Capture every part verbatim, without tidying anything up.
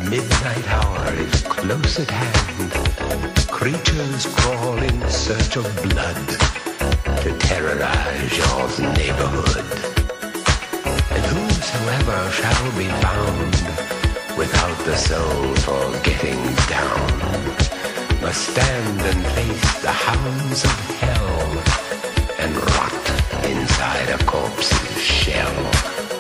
midnight hour is close at hand. Creatures crawl in search of blood to terrorize your neighborhood. And whosoever shall be found without the soul for getting down must stand and face the hounds of hell and rot inside a corpse's shell.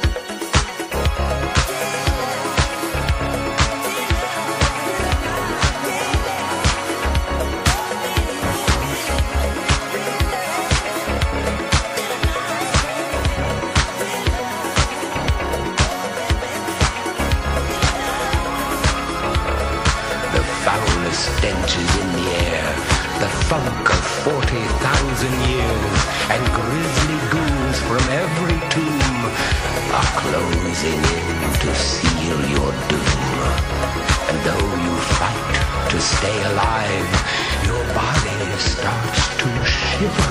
Stench is in the air, the funk of forty thousand years, and grisly ghouls from every tomb are closing in to seal your doom. And though you fight to stay alive, your body starts to shiver